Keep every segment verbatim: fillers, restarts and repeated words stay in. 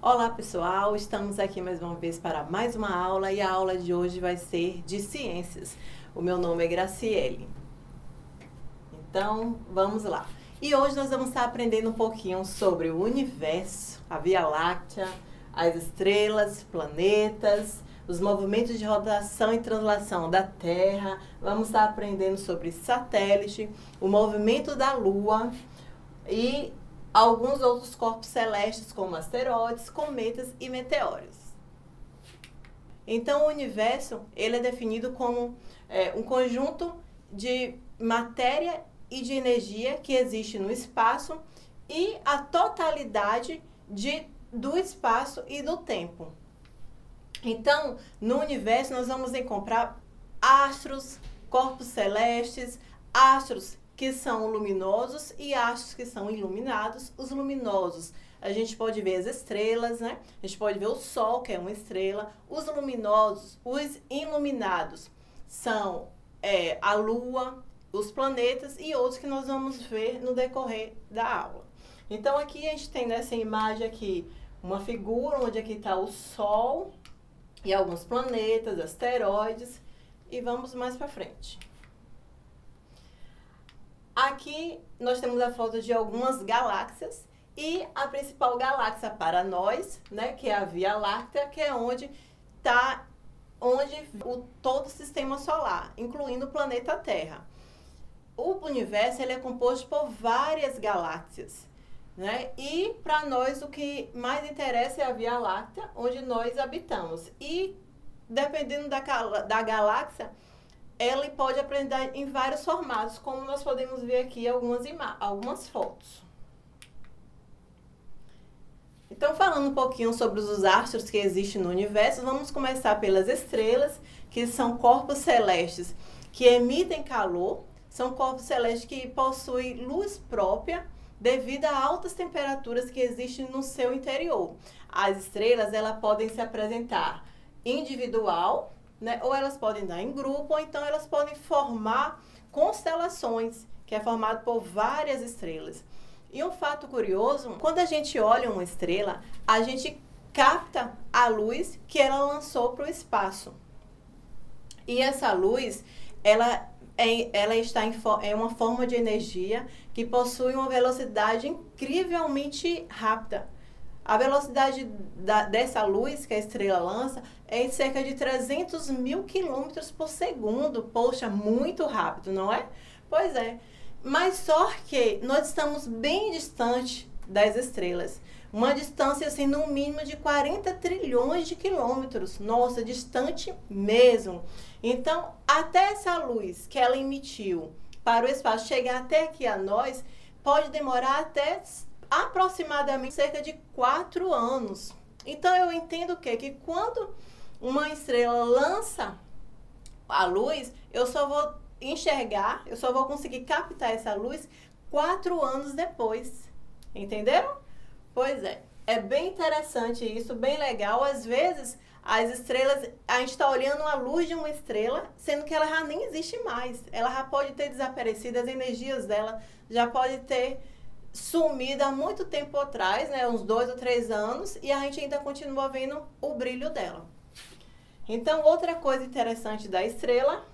Olá pessoal, estamos aqui mais uma vez para mais uma aula e a aula de hoje vai ser de ciências. O meu nome é Graciele. Então, vamos lá. E hoje nós vamos estar aprendendo um pouquinho sobre o universo, a Via Láctea, as estrelas, planetas, os movimentos de rotação e translação da Terra. Vamos estar aprendendo sobre satélite, o movimento da Lua e alguns outros corpos celestes, como asteroides, cometas e meteoros. Então, o universo ele é definido como é, um conjunto de matéria e de energia que existe no espaço e a totalidade de, do espaço e do tempo. Então, no universo, nós vamos encontrar astros, corpos celestes, astros que são luminosos e astros que são iluminados. Os luminosos, a gente pode ver as estrelas, né? A gente pode ver o Sol, que é uma estrela. Os luminosos, os iluminados, são é, a Lua, os planetas e outros que nós vamos ver no decorrer da aula. Então, aqui a gente tem nessa imagem aqui uma figura onde aqui está o Sol e alguns planetas, asteroides, e vamos mais para frente. Aqui nós temos a foto de algumas galáxias e a principal galáxia para nós, né, que é a Via Láctea, que é onde está onde o todo o sistema solar, incluindo o planeta Terra. O universo ele é composto por várias galáxias, né? E para nós o que mais interessa é a Via Láctea, onde nós habitamos. E dependendo da, da galáxia, ela pode apresentar em vários formatos, como nós podemos ver aqui algumas, algumas fotos. Então, falando um pouquinho sobre os astros que existem no universo, vamos começar pelas estrelas, que são corpos celestes que emitem calor, são corpos celestes que possuem luz própria devido a altas temperaturas que existem no seu interior. As estrelas, elas podem se apresentar individual, né? Ou elas podem dar em grupo, ou então elas podem formar constelações, que é formado por várias estrelas. E um fato curioso, quando a gente olha uma estrela, a gente capta a luz que ela lançou para o espaço. E essa luz, ela, é, ela está em é uma forma de energia que possui uma velocidade incrivelmente rápida. A velocidade da, dessa luz que a estrela lança é em cerca de trezentos mil quilômetros por segundo. Poxa, muito rápido, não é? Pois é. Mas só que nós estamos bem distante das estrelas. Uma distância, assim, no mínimo de quarenta trilhões de quilômetros. Nossa, distante mesmo. Então, até essa luz que ela emitiu para o espaço chegar até aqui a nós, pode demorar até aproximadamente cerca de quatro anos. Então, eu entendo o quê? Que quando uma estrela lança a luz, eu só vou enxergar, eu só vou conseguir captar essa luz quatro anos depois. Entenderam? Pois é. É bem interessante isso, bem legal. Às vezes, as estrelas, a gente está olhando a luz de uma estrela, sendo que ela já nem existe mais. Ela já pode ter desaparecido, as energias dela já pode ter sumida há muito tempo atrás, né, uns dois ou três anos, e a gente ainda continua vendo o brilho dela. Então, outra coisa interessante da estrela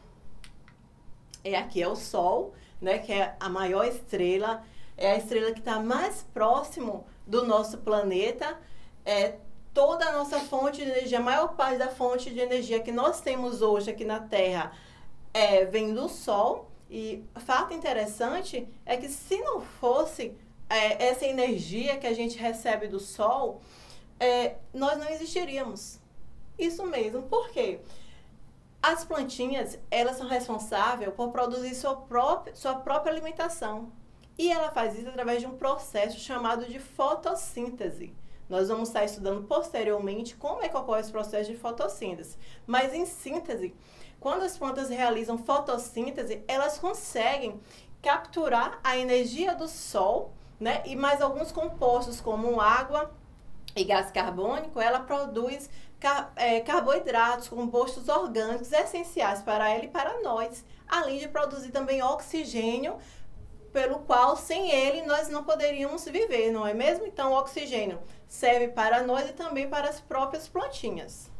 é aqui é o Sol, né, que é a maior estrela, é a estrela que está mais próximo do nosso planeta. É toda a nossa fonte de energia, a maior parte da fonte de energia que nós temos hoje aqui na Terra é, vem do Sol. E fato interessante é que se não fosse É, essa energia que a gente recebe do Sol, é, nós não existiríamos. Isso mesmo. Por quê? As plantinhas, elas são responsáveis por produzir sua própria, sua própria alimentação. E ela faz isso através de um processo chamado de fotossíntese. Nós vamos estar estudando posteriormente como é que ocorre esse processo de fotossíntese. Mas em síntese, quando as plantas realizam fotossíntese, elas conseguem capturar a energia do Sol, né? E mais alguns compostos como água e gás carbônico, ela produz car é, carboidratos, compostos orgânicos essenciais para ela e para nós, além de produzir também oxigênio pelo qual sem ele nós não poderíamos viver, não é mesmo? Então o oxigênio serve para nós e também para as próprias plantinhas.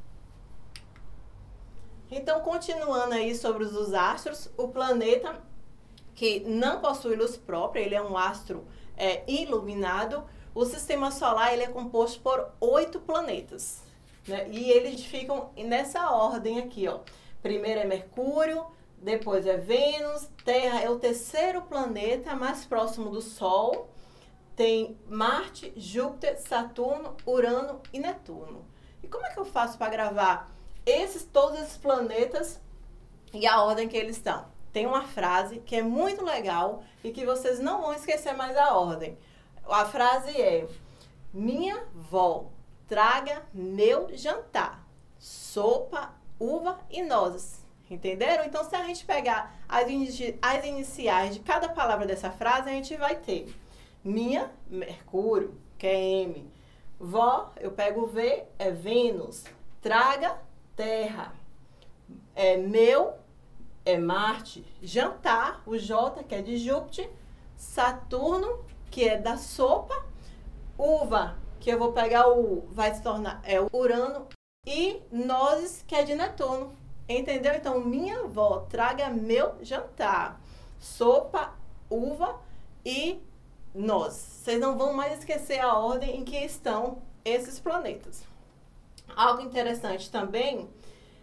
Então, continuando aí sobre os astros, o planeta que não possui luz própria, ele é um astro é, iluminado. O sistema solar ele é composto por oito planetas, né? E eles ficam nessa ordem aqui, ó. Primeiro é Mercúrio, depois é Vênus, Terra é o terceiro planeta mais próximo do Sol. Tem Marte, Júpiter, Saturno, Urano e Netuno. E como é que eu faço para gravar esses, todos esses planetas e a ordem que eles estão? Tem uma frase que é muito legal e que vocês não vão esquecer mais a ordem. A frase é: minha vó, traga meu jantar, sopa, uva e nozes. Entenderam? Então, se a gente pegar as, inici as iniciais de cada palavra dessa frase, a gente vai ter minha, Mercúrio, que é M. Vó, eu pego V, é Vênus. Traga, Terra. É meu, é Marte. Jantar, o J, que é de Júpiter. Saturno, que é da sopa. Uva, que eu vou pegar o, vai se tornar, é o Urano. E nozes, que é de Netuno. Entendeu? Então, minha avó, traga meu jantar. Sopa, uva e nozes. Vocês não vão mais esquecer a ordem em que estão esses planetas. Algo interessante também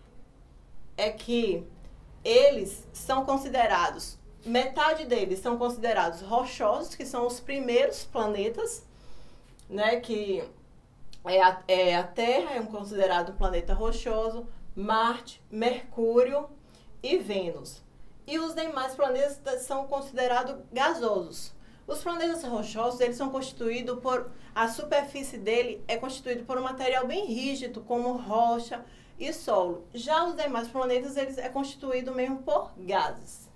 é que eles são considerados, metade deles são considerados rochosos, que são os primeiros planetas, né? Que é a, é a Terra, é um considerado planeta rochoso. Marte, Mercúrio e Vênus. E os demais planetas são considerados gasosos. Os planetas rochosos, eles são constituídos por... A superfície dele é constituída por um material bem rígido, como rocha e solo. Já os demais planetas, eles é constituído mesmo por gases.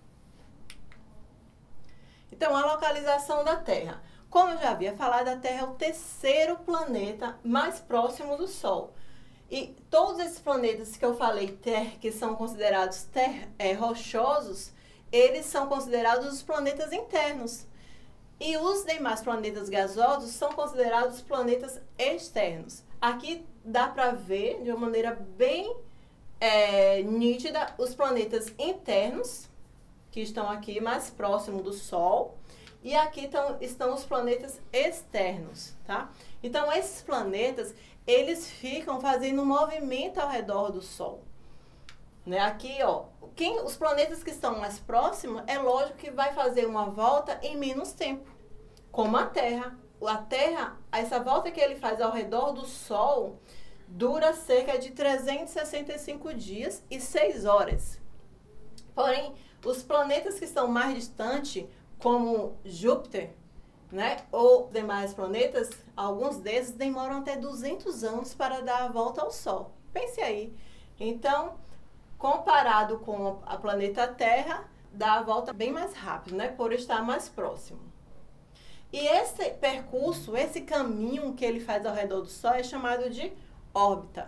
Então, a localização da Terra. Como eu já havia falado, a Terra é o terceiro planeta mais próximo do Sol. E todos esses planetas que eu falei, ter, que são considerados ter, é, rochosos, eles são considerados os planetas internos. E os demais planetas gasosos são considerados planetas externos. Aqui dá para ver de uma maneira bem é, nítida os planetas internos, que estão aqui mais próximo do Sol. E aqui tão, estão os planetas externos, tá? Então, esses planetas, eles ficam fazendo um movimento ao redor do Sol. Né? Aqui, ó, quem, os planetas que estão mais próximos, é lógico que vai fazer uma volta em menos tempo, como a Terra. A Terra, essa volta que ele faz ao redor do Sol, dura cerca de trezentos e sessenta e cinco dias e seis horas. Porém, os planetas que estão mais distantes, como Júpiter, né, ou demais planetas, alguns desses demoram até duzentos anos para dar a volta ao Sol. Pense aí. Então, comparado com a planeta Terra, dá a volta bem mais rápido, né, por estar mais próximo. E esse percurso, esse caminho que ele faz ao redor do Sol é chamado de órbita.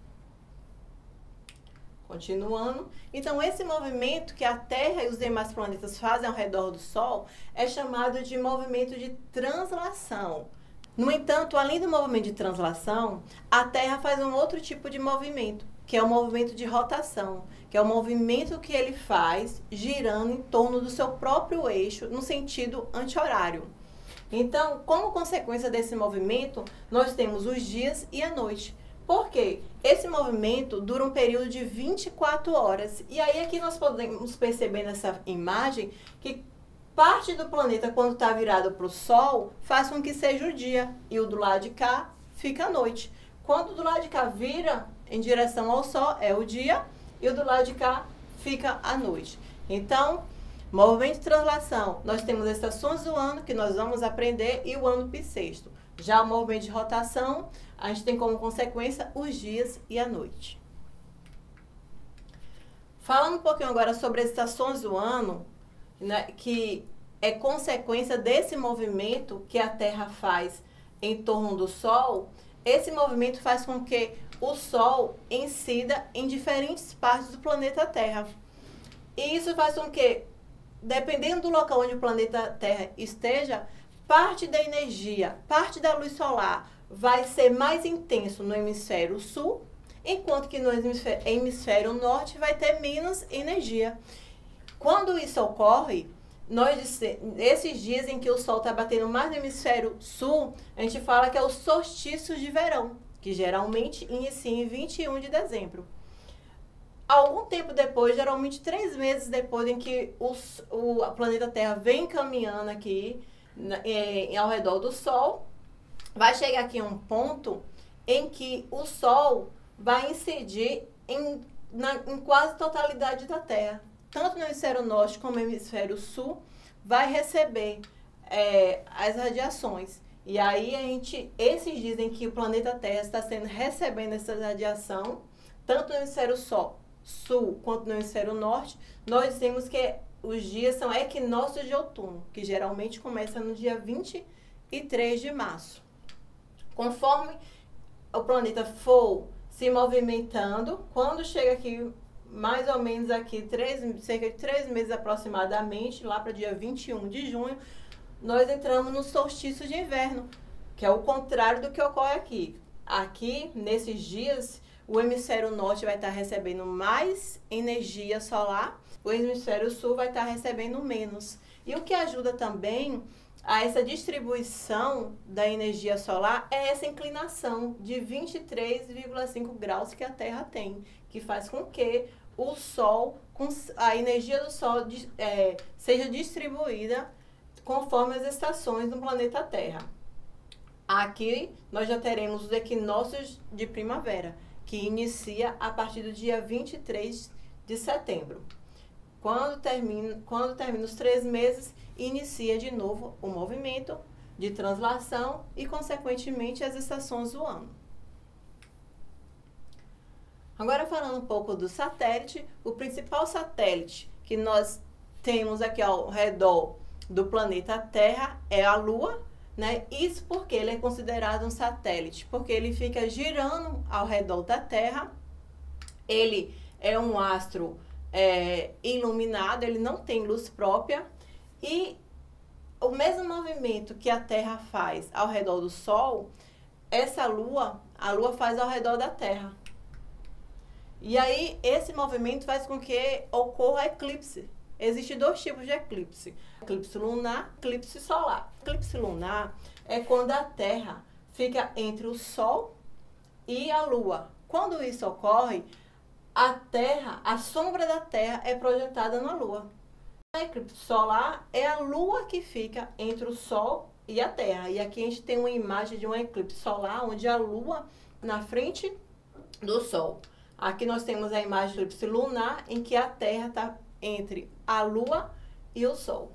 Continuando, então esse movimento que a Terra e os demais planetas fazem ao redor do Sol é chamado de movimento de translação. No entanto, além do movimento de translação, a Terra faz um outro tipo de movimento, que é o movimento de rotação, que é o movimento que ele faz girando em torno do seu próprio eixo no sentido anti-horário. Então, como consequência desse movimento, nós temos os dias e a noite. Por quê? Esse movimento dura um período de vinte e quatro horas. E aí aqui nós podemos perceber nessa imagem que parte do planeta, quando está virado para o Sol, faz com que seja o dia. E o do lado de cá fica a noite. Quando do lado de cá vira em direção ao Sol, é o dia. E o do lado de cá fica a noite. Então, movimento de translação, nós temos as estações do ano, que nós vamos aprender, e o ano bissexto. Já o movimento de rotação, a gente tem como consequência os dias e a noite. Falando um pouquinho agora sobre as estações do ano, né, que é consequência desse movimento que a Terra faz em torno do Sol. Esse movimento faz com que o Sol incida em diferentes partes do planeta Terra. E isso faz com que dependendo do local onde o planeta Terra esteja, parte da energia, parte da luz solar vai ser mais intenso no hemisfério sul, enquanto que no hemisfério, hemisfério norte vai ter menos energia. Quando isso ocorre, nós, esses dias em que o sol está batendo mais no hemisfério sul, a gente fala que é o solstício de verão, que geralmente inicia em vinte e um de dezembro. Algum tempo depois, geralmente três meses depois em que o, o planeta Terra vem caminhando aqui em, ao redor do Sol, vai chegar aqui um ponto em que o Sol vai incidir em, na, em quase totalidade da Terra. Tanto no hemisfério norte como no hemisfério sul, vai receber é, as radiações. E aí, a gente, esses dizem que o planeta Terra está sendo recebendo essa radiação, tanto no hemisfério sol, sul quanto no hemisfério norte. Nós dizemos que os dias são equinócios de outono, que geralmente começa no dia vinte e três de março. Conforme o planeta for se movimentando, quando chega aqui, mais ou menos aqui, três, cerca de três meses aproximadamente, lá para o dia vinte e um de junho, nós entramos no solstício de inverno, que é o contrário do que ocorre aqui. Aqui, nesses dias, o hemisfério norte vai estar recebendo mais energia solar, o hemisfério sul vai estar recebendo menos. E o que ajuda também a essa distribuição da energia solar é essa inclinação de vinte e três vírgula cinco graus que a Terra tem, que faz com que o Sol, a energia do Sol é, seja distribuída conforme as estações do planeta Terra. Aqui nós já teremos os equinócios de primavera, que inicia a partir do dia vinte e três de setembro. Quando termina, quando termina os três meses, inicia de novo o movimento de translação e, consequentemente, as estações do ano. Agora, falando um pouco do satélite, o principal satélite que nós temos aqui ao redor do planeta Terra é a Lua, né? Isso porque ele é considerado um satélite, porque ele fica girando ao redor da Terra. Ele é um astro é, iluminado, ele não tem luz própria, e o mesmo movimento que a Terra faz ao redor do Sol, essa Lua, a Lua faz ao redor da Terra. E aí, esse movimento faz com que ocorra eclipse. Existem dois tipos de eclipse: eclipse lunar e eclipse solar. Eclipse lunar é quando a Terra fica entre o Sol e a Lua. Quando isso ocorre, a Terra, a sombra da Terra é projetada na Lua. A eclipse solar é a Lua que fica entre o Sol e a Terra. E aqui a gente tem uma imagem de um eclipse solar, onde a Lua na frente do Sol. Aqui nós temos a imagem do eclipse lunar, em que a Terra está entre a Lua e o Sol.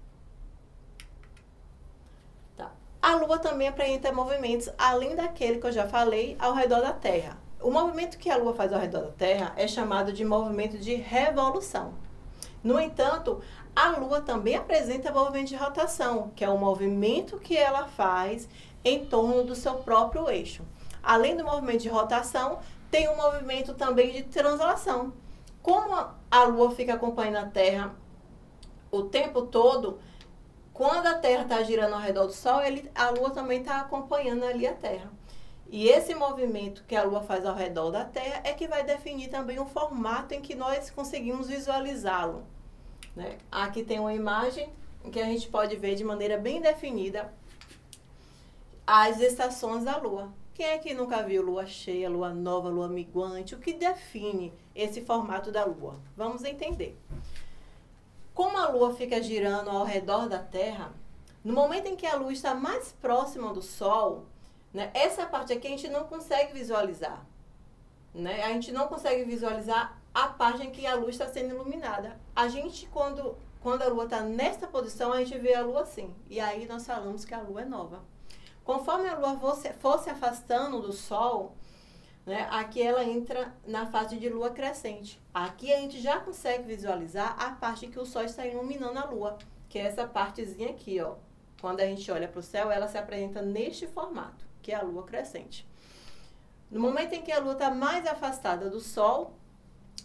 Tá. A Lua também apresenta movimentos, além daquele que eu já falei, ao redor da Terra. O movimento que a Lua faz ao redor da Terra é chamado de movimento de revolução. No entanto, a Lua também apresenta movimento de rotação, que é o movimento que ela faz em torno do seu próprio eixo. Além do movimento de rotação, tem um movimento também de translação. Como a Lua fica acompanhando a Terra o tempo todo, quando a Terra está girando ao redor do Sol, ele, a Lua também está acompanhando ali a Terra. E esse movimento que a Lua faz ao redor da Terra é que vai definir também o formato em que nós conseguimos visualizá-lo, né? Aqui tem uma imagem em que a gente pode ver de maneira bem definida as estações da Lua. Quem é que nunca viu lua cheia, lua nova, lua minguante? O que define esse formato da Lua? Vamos entender. Como a Lua fica girando ao redor da Terra, no momento em que a Lua está mais próxima do Sol, né, essa parte aqui a gente não consegue visualizar. Né? A gente não consegue visualizar a parte em que a Lua está sendo iluminada. A gente, quando, quando a Lua está nessa posição, a gente vê a Lua assim. E aí nós falamos que a Lua é nova. Conforme a Lua for se afastando do Sol, né, aqui ela entra na fase de Lua crescente. Aqui a gente já consegue visualizar a parte que o Sol está iluminando a Lua, que é essa partezinha aqui, ó. Quando a gente olha para o céu, ela se apresenta neste formato, que é a Lua crescente. No momento em que a Lua está mais afastada do Sol,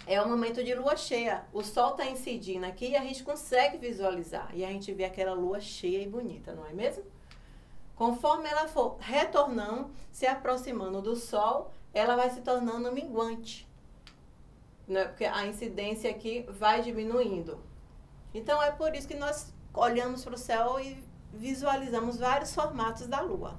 é o momento de lua cheia. O sol está incidindo aqui e a gente consegue visualizar. E a gente vê aquela lua cheia e bonita, não é mesmo? Conforme ela for retornando, se aproximando do sol, ela vai se tornando minguante, né? Porque a incidência aqui vai diminuindo. Então é por isso que nós olhamos para o céu e visualizamos vários formatos da lua.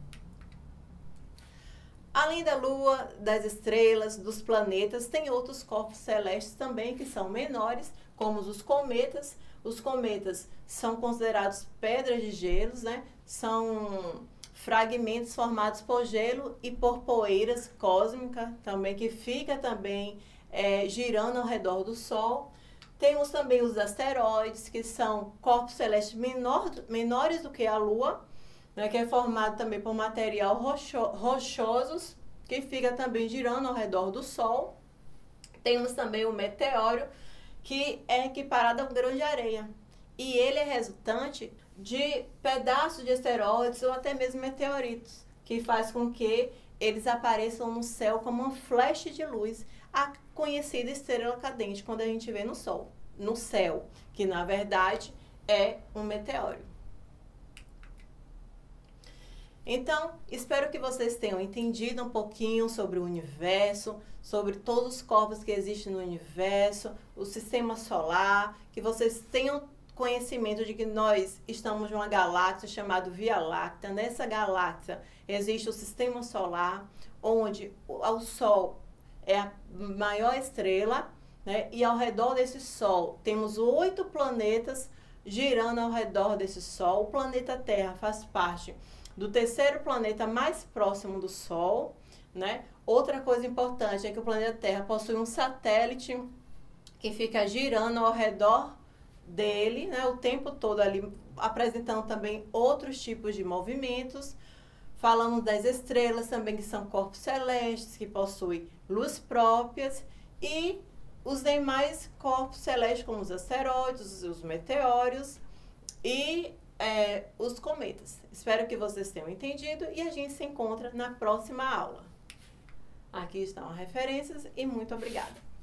Além da lua, das estrelas, dos planetas, tem outros corpos celestes também que são menores, como os cometas. Os cometas são considerados pedras de gelos, né? São fragmentos formados por gelo e por poeiras cósmicas, também que fica também é, girando ao redor do Sol. Temos também os asteroides, que são corpos celestes menor, menores do que a Lua, né, que é formado também por material rocho, rochosos, que fica também girando ao redor do Sol. Temos também o meteoro, que é equiparado a um grão de areia. E ele é resultante de pedaços de asteroides ou até mesmo meteoritos, que faz com que eles apareçam no céu como um flash de luz, a conhecida estrela cadente quando a gente vê no sol, no céu, que na verdade é um meteoro. Então, espero que vocês tenham entendido um pouquinho sobre o universo, sobre todos os corpos que existem no universo, o sistema solar, que vocês tenham conhecimento de que nós estamos numa galáxia chamada Via Láctea. Nessa galáxia existe o sistema solar, onde o Sol é a maior estrela, né? E ao redor desse Sol temos oito planetas girando ao redor desse Sol. O planeta Terra faz parte do terceiro planeta mais próximo do Sol, né? Outra coisa importante é que o planeta Terra possui um satélite que fica girando ao redor dele, né, o tempo todo ali, apresentando também outros tipos de movimentos. Falamos das estrelas também, que são corpos celestes, que possuem luz próprias, e os demais corpos celestes, como os asteroides, os meteoros e é, os cometas. Espero que vocês tenham entendido e a gente se encontra na próxima aula. Aqui estão as referências e muito obrigada.